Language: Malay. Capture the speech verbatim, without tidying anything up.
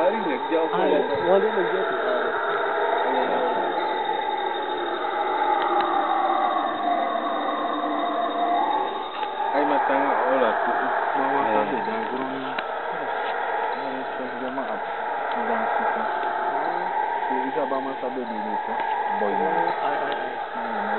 hari ni kerja apa? Ah, orang dia kerja tu. Ai matang olah tu. Bawa tadi jangan kurang ni. Ini saya maaf. Jangan kita. Bisa bawa masa baby ni tu. Boy. Ai ai ai.